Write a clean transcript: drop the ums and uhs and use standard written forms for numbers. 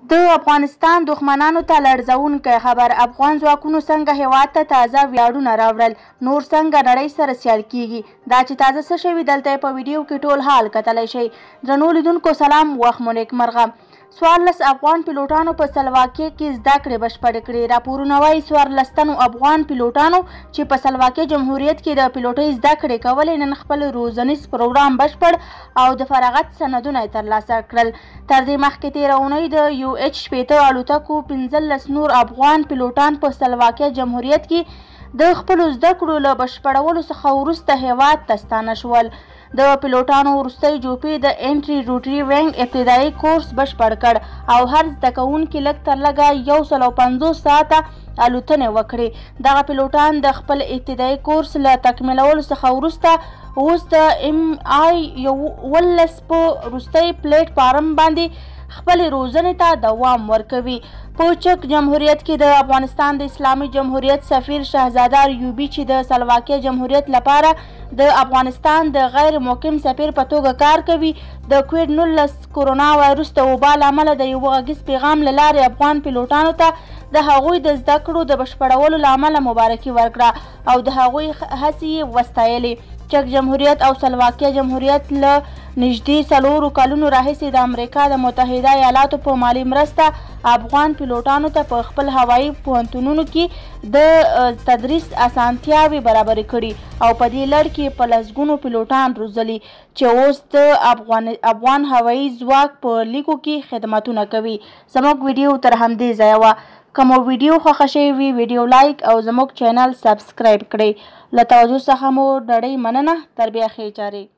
د افغانستان دښمنانو ته لړزونکی خبر. افغان ځواکونو څنګه هیواد ته تازه ویاړونه راوړل، نور څنګه نړۍ سره سیال کیږي. دا چې تازه څه شوي دلته په ویډیو کې ټول حال کتلی شئ. درنو لیدونکو سلام، وخت مو نیکمرغه. 14 افغان پیلوټانو په سلواکیه کې زده کړې بشپړې کړې. راپورونه وایي 14 تنو افغان پیلوټانو چې په سلواکیه جمهوریت کې د پیلوټۍ زده کړې کولې نن خپل روزنیز پروګرام بشپړ او د فراغت سندونه یې ترلاسه کړل. تر دې مخکې تېره اونۍ د UH-50 الوتکو 15 نور افغان پیلوټان په سلواکیه جمهوریت کې د خپلو زده کړو له بشپړولو څخه وروسته هیواد ته ستانه شول. د پیلوټانو وروستی جوپې د انټري روټري ابتدایي کورس بشپړ کړ او هر زده کوونکي لږ تر لږه 150 ساعته الوتنې وکړې. دغه پیلوټان د خپل ابتدایي کورس له تکمیلولو څخه وروسته اوس د MI-11 په وروستي پلیټ فارم باندې خپلې روزنې ته دوام ورکوي. په چک جمهوریت کې د افغانستان د اسلامي جمهوریت سفیر شهزاده ایوبي چې د سلواکیه جمهوریت لپاره د افغانستان د غیر مقیم سفیر په توګه کار کوي، د کووډ-19 کرونا وایرس د وبا له امله د یو غږیز پیغام له لارې افغان پیلوټانو ته د هغوی د زده کړو د بشپړولو له امله مبارکي ورکړه او د هغوی هڅې یې وستایلې. چک جمهوریت او سلواکیه جمهوریت له نږدې 4 کلونو راهیسې د امریکا د متحده ایالاتو په مالي مرسته افغان پیلوټانو ته په خپل هوایي پوهنتونونو کې د تدریس اسانتیاوې برابرې کړي او په دې لړ کې په لسګونو پیلوټان روزلي چې اوس د افغان هوایي ځواک په لیکو کې خدمتونه کوي. زموږ ویډیو تر همدې ځایه وه. که مو ویډیو خوښه شوې وي ویډیو لایک او زموږ چینل سبسکرایب کړئ. له توجه څخه مو ډېرې مننه. تر بیا ښې چارې.